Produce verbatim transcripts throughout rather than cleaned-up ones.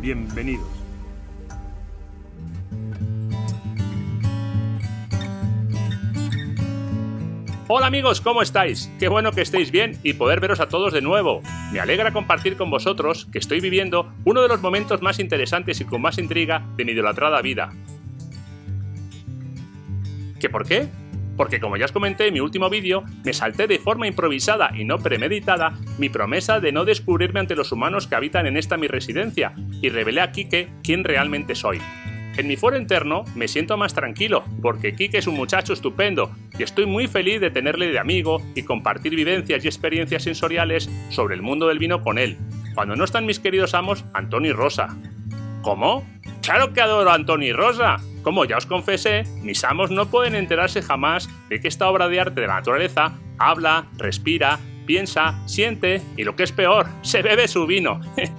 Bienvenidos. Hola amigos, ¿cómo estáis? Qué bueno que estéis bien y poder veros a todos de nuevo. Me alegra compartir con vosotros que estoy viviendo uno de los momentos más interesantes y con más intriga de mi idolatrada vida. ¿Qué por qué? Porque como ya os comenté en mi último vídeo, me salté de forma improvisada y no premeditada mi promesa de no descubrirme ante los humanos que habitan en esta mi residencia y revelé a Quique quién realmente soy. En mi foro interno me siento más tranquilo, porque Quique es un muchacho estupendo y estoy muy feliz de tenerle de amigo y compartir vivencias y experiencias sensoriales sobre el mundo del vino con él, cuando no están mis queridos amos Antoni y Rosa. ¿Cómo? ¡Claro que adoro a Antoni y Rosa! Como ya os confesé, mis amos no pueden enterarse jamás de que esta obra de arte de la naturaleza habla, respira, piensa, siente y lo que es peor, se bebe su vino.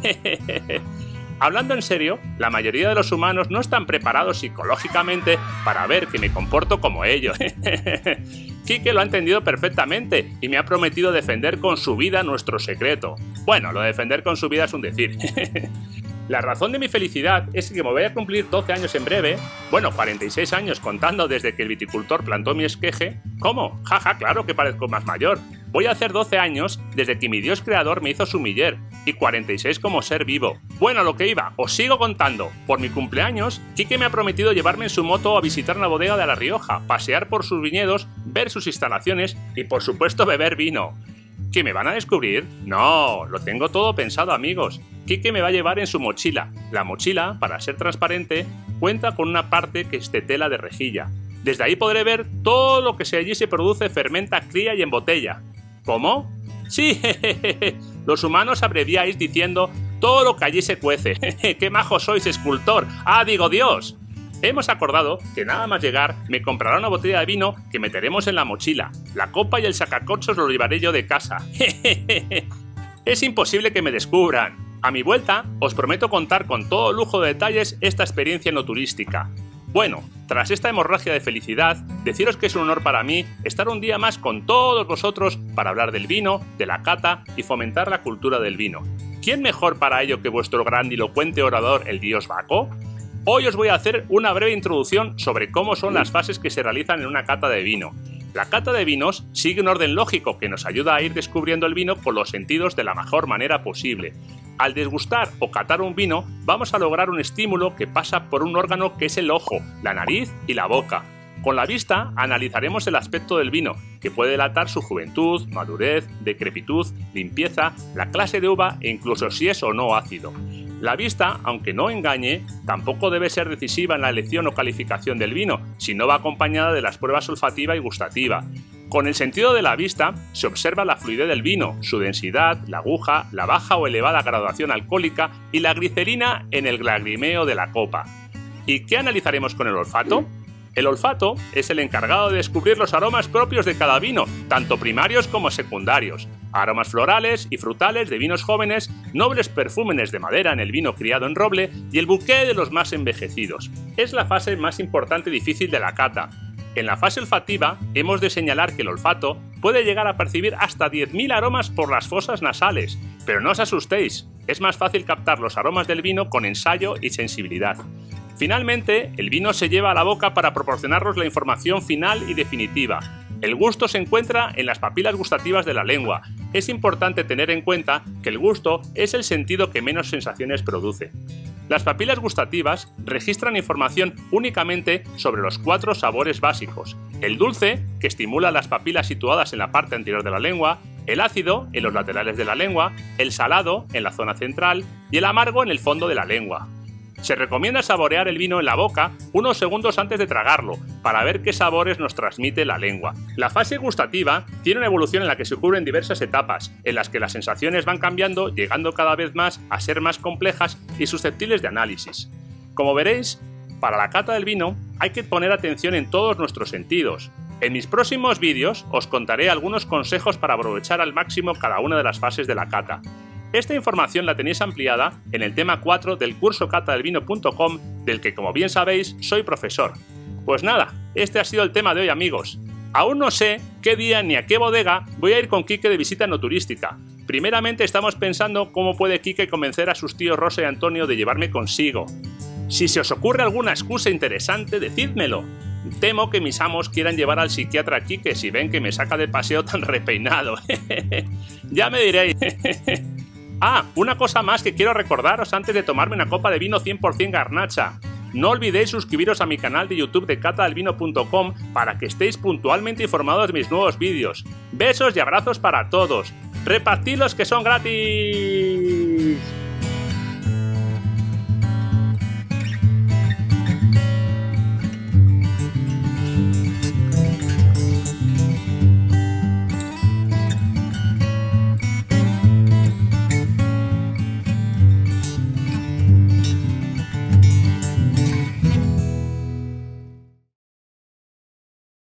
Hablando en serio, la mayoría de los humanos no están preparados psicológicamente para ver que me comporto como ellos. Quique lo ha entendido perfectamente y me ha prometido defender con su vida nuestro secreto. Bueno, lo de defender con su vida es un decir. La razón de mi felicidad es que me voy a cumplir doce años en breve, bueno, cuarenta y seis años contando desde que el viticultor plantó mi esqueje. ¿Cómo? Jaja, claro que parezco más mayor. Voy a hacer doce años desde que mi Dios creador me hizo sumiller y cuarenta y seis como ser vivo. Bueno, a lo que iba, os sigo contando. Por mi cumpleaños, Quique me ha prometido llevarme en su moto a visitar la bodega de La Rioja, pasear por sus viñedos, ver sus instalaciones y por supuesto beber vino. ¿Que me van a descubrir? No, lo tengo todo pensado, amigos. Quique me va a llevar en su mochila. La mochila, para ser transparente, cuenta con una parte que es de tela de rejilla. Desde ahí podré ver todo lo que allí se produce, fermenta, cría y embotella. ¿Cómo? Sí, jejeje. Los humanos abreviáis diciendo todo lo que allí se cuece. ¡Qué majo sois, escultor! ¡Ah, digo Dios! Hemos acordado que nada más llegar me comprará una botella de vino que meteremos en la mochila. La copa y el sacacorchos lo llevaré yo de casa. Es imposible que me descubran. A mi vuelta, os prometo contar con todo lujo de detalles esta experiencia no turística. Bueno, tras esta hemorragia de felicidad, deciros que es un honor para mí estar un día más con todos vosotros para hablar del vino, de la cata y fomentar la cultura del vino. ¿Quién mejor para ello que vuestro grandilocuente orador, el dios Baco? Hoy os voy a hacer una breve introducción sobre cómo son las fases que se realizan en una cata de vino. La cata de vinos sigue un orden lógico que nos ayuda a ir descubriendo el vino con los sentidos de la mejor manera posible. Al desgustar o catar un vino, vamos a lograr un estímulo que pasa por un órgano que es el ojo, la nariz y la boca. Con la vista analizaremos el aspecto del vino, que puede delatar su juventud, madurez, decrepitud, limpieza, la clase de uva e incluso si es o no ácido. La vista, aunque no engañe, tampoco debe ser decisiva en la elección o calificación del vino, si no va acompañada de las pruebas olfativa y gustativa. Con el sentido de la vista se observa la fluidez del vino, su densidad, la aguja, la baja o elevada graduación alcohólica y la glicerina en el lagrimeo de la copa. ¿Y qué analizaremos con el olfato? El olfato es el encargado de descubrir los aromas propios de cada vino, tanto primarios como secundarios. Aromas florales y frutales de vinos jóvenes, nobles perfúmenes de madera en el vino criado en roble y el bouquet de los más envejecidos. Es la fase más importante y difícil de la cata. En la fase olfativa hemos de señalar que el olfato puede llegar a percibir hasta diez mil aromas por las fosas nasales, pero no os asustéis, es más fácil captar los aromas del vino con ensayo y sensibilidad. Finalmente, el vino se lleva a la boca para proporcionarnos la información final y definitiva. El gusto se encuentra en las papilas gustativas de la lengua. Es importante tener en cuenta que el gusto es el sentido que menos sensaciones produce. Las papilas gustativas registran información únicamente sobre los cuatro sabores básicos: el dulce, que estimula las papilas situadas en la parte anterior de la lengua, el ácido en los laterales de la lengua, el salado en la zona central y el amargo en el fondo de la lengua. Se recomienda saborear el vino en la boca unos segundos antes de tragarlo, para ver qué sabores nos transmite la lengua. La fase gustativa tiene una evolución en la que se cubren diversas etapas, en las que las sensaciones van cambiando, llegando cada vez más a ser más complejas y susceptibles de análisis. Como veréis, para la cata del vino hay que poner atención en todos nuestros sentidos. En mis próximos vídeos os contaré algunos consejos para aprovechar al máximo cada una de las fases de la cata. Esta información la tenéis ampliada en el tema cuatro del curso cata del vino punto com, del que, como bien sabéis, soy profesor. Pues nada, este ha sido el tema de hoy, amigos. Aún no sé qué día ni a qué bodega voy a ir con Quique de visita no turística, Primeramente estamos pensando cómo puede Quique convencer a sus tíos Rosa y Antonio de llevarme consigo. Si se os ocurre alguna excusa interesante, decídmelo. Temo que mis amos quieran llevar al psiquiatra a Quique si ven que me saca de paseo tan repeinado. Ya me diréis. Ah, una cosa más que quiero recordaros antes de tomarme una copa de vino cien por cien Garnacha. No olvidéis suscribiros a mi canal de YouTube de cata del vino punto com para que estéis puntualmente informados de mis nuevos vídeos. Besos y abrazos para todos. ¡Repartidlos que son gratis!